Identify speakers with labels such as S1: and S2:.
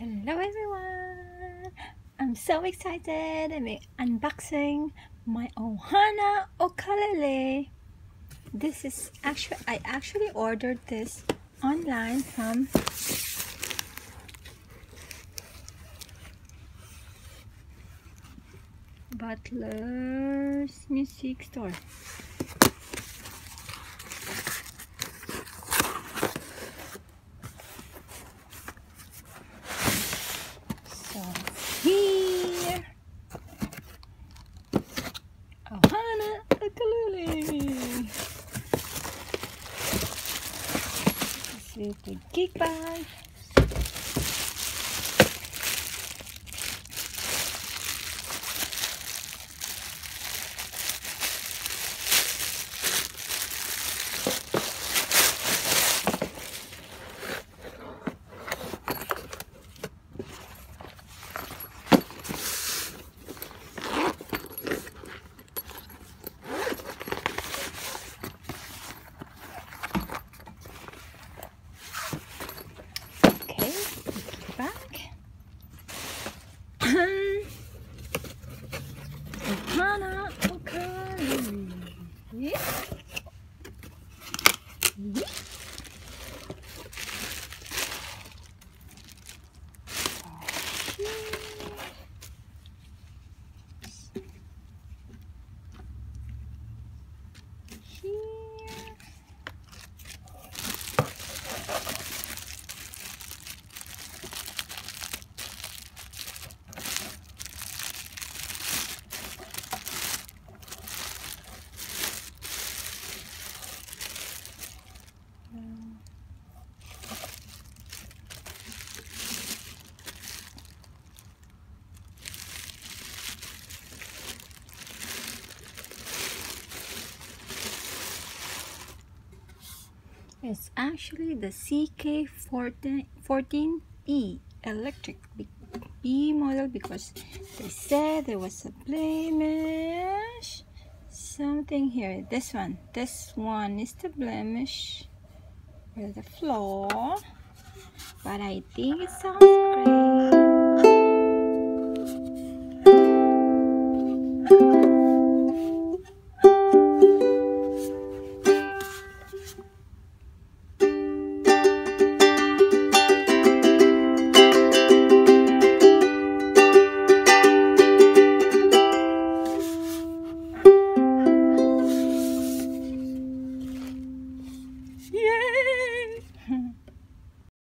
S1: Hello everyone! I'm so excited. I'm unboxing my ohana ukulele. This is I actually ordered this online from Butler's Music Store. So here, ohana ukulele. This is the gig bag. Ohana ukulele. It's actually the CK14E electric B model because they said there was a blemish. Something here. This one is the blemish with the flaw. But I think it sounds great.